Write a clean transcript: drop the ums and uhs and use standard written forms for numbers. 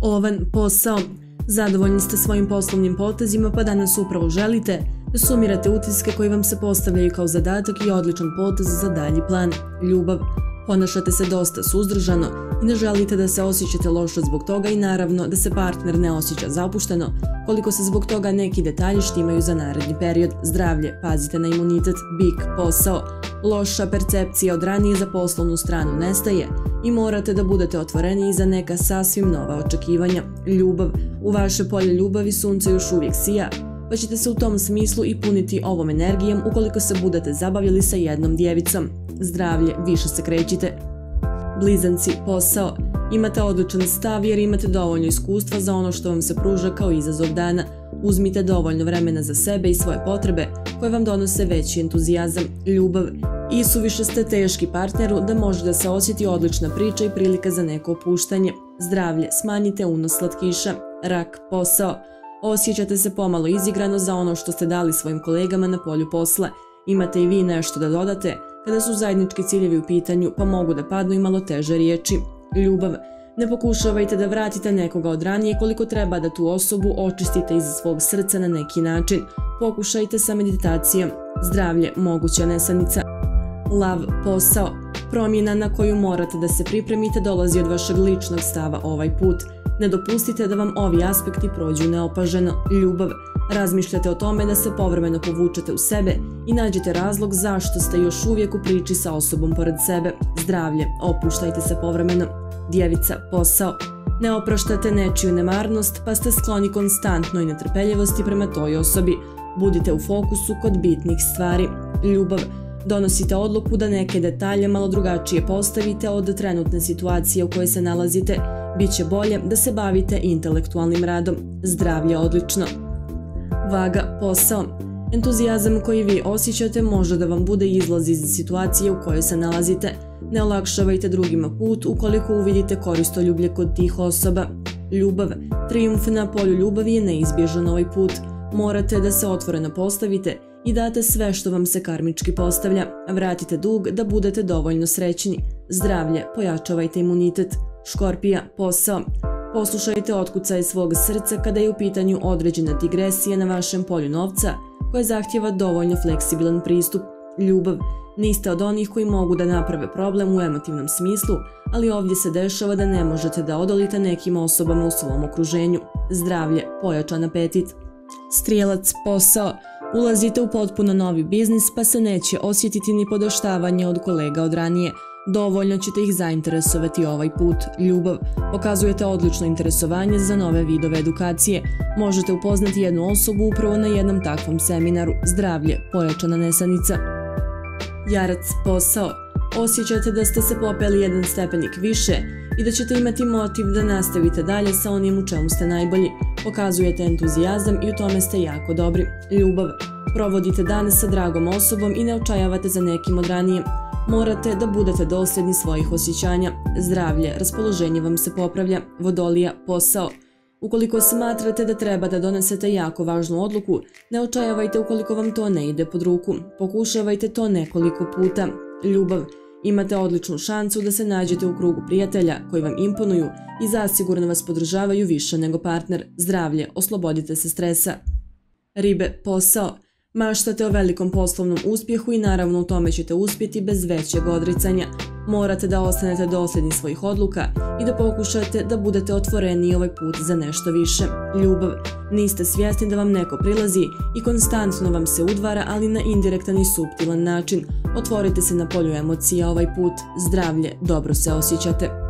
Ovan, posao. Zadovoljni ste svojim poslovnim potezima pa danas upravo želite da sumirate utiske koji vam se postavljaju kao zadatak i odličan potez za dalji plan. Ljubav. Ponašate se dosta suzdržano i ne želite da se osjećate loše zbog toga i naravno da se partner ne osjeća zapušteno, koliko se zbog toga neki detalji štimaju za naredni period. Zdravlje, pazite na imunitet. Bik, posao. Loša percepcija od ranije za poslovnu stranu nestaje i morate da budete otvoreni za neka sasvim nova očekivanja. Ljubav, u vaše polje ljubavi sunce još uvijek sija, pa ćete se u tom smislu i puniti ovom energijom ukoliko se budete zabavljali sa jednom djevicom. Zdravlje, više se krećite. Blizanci, posao. Imate odličan stav jer imate dovoljno iskustva za ono što vam se pruža kao izazov dana. Uzmite dovoljno vremena za sebe i svoje potrebe koje vam donose veći entuzijazam. Ljubav. I suviše ste teški partneru da može da se osjeti odlična priča i prilika za neko opuštanje. Zdravlje, smanjite unos slatkiša. Rak, posao. Osjećate se pomalo izigrano za ono što ste dali svojim kolegama na polju posla. Imate i vi nešto da dodate kada su zajednički ciljevi u pitanju, pa mogu da padnu i malo teže riječi. Ljubav. Ne pokušavajte da vratite nekoga od ranije koliko treba da tu osobu očistite iz svog srca na neki način. Pokušajte sa meditacijom. Zdravlje, moguća nesanica. Lav, posao. Promjena na koju morate da se pripremite dolazi od vašeg ličnog stava ovaj put. Ne dopustite da vam ovi aspekti prođu neopaženo. Ljubav. Razmišljate o tome da se povremeno povučete u sebe i nađete razlog zašto ste još uvijek u priči sa osobom pored sebe. Zdravlje, opuštajte se povremeno. Djevica, posao. Ne opraštate nečiju nemarnost pa ste skloni konstantnoj netrpeljivosti prema toj osobi. Budite u fokusu kod bitnih stvari. Ljubav. Donosite odluku da neke detalje malo drugačije postavite od trenutne situacije u kojoj se nalazite. Biće bolje da se bavite intelektualnim radom. Zdravlje, odlično. Vaga, posao. Entuzijazam koji vi osjećate može da vam bude izlaz iz situacije u kojoj se nalazite. Ne olakšavajte drugima put ukoliko uvidite koristoljublje kod tih osoba. Ljubav. Trijumf na polju ljubavi je neizbježan ovaj put. Morate da se otvoreno postavite i date sve što vam se karmički postavlja. Vratite dug da budete dovoljno srećni. Zdravlje, pojačavajte imunitet. Škorpija, posao. Poslušajte otkucaje svog srca kada je u pitanju određena digresija na vašem polju novca koja zahtjeva dovoljno fleksibilan pristup. Ljubav. Niste od onih koji mogu da naprave problem u emotivnom smislu, ali ovdje se dešava da ne možete da odolite nekim osobama u svom okruženju. Zdravlje, pojačan apetit. Strijelac, posao. Ulazite u potpuno novi biznis pa se neće osjetiti ni podoštavanje od kolega od ranije. Dovoljno ćete ih zainteresovati ovaj put. Ljubav. Pokazujete odlično interesovanje za nove vidove edukacije. Možete upoznati jednu osobu upravo na jednom takvom seminaru. Zdravlje, pojačana nesanica. Jarac, posao. Osjećate da ste se popeli jedan stepenik više i da ćete imati motiv da nastavite dalje sa onim u čemu ste najbolji. Pokazujete entuzijazam i u tome ste jako dobri. Ljubav. Provodite dane sa dragom osobom i ne očajavate za nekim od ranije. Morate da budete dosljedni svojih osjećanja. Zdravlje, raspoloženje vam se popravlja. Vodolija, posao. Ukoliko smatrate da treba da donesete jako važnu odluku, ne očajavajte ukoliko vam to ne ide pod ruku. Pokušavajte to nekoliko puta. Ljubav. Imate odličnu šansu da se nađete u krugu prijatelja koji vam imponuju i zasigurno vas podržavaju više nego partner. Zdravlje, oslobodite se stresa. Ribe, posao. Maštate o velikom poslovnom uspjehu i naravno u tome ćete uspjeti bez većeg odricanja. Morate da ostanete dosljedni svojih odluka i da pokušate da budete otvoreni ovaj put za nešto više. Ljubav. Niste svjesni da vam neko prilazi i konstantno vam se udvara, ali na indirektan i suptilan način. Otvorite se na polju emocija ovaj put. Zdravlje, dobro se osjećate.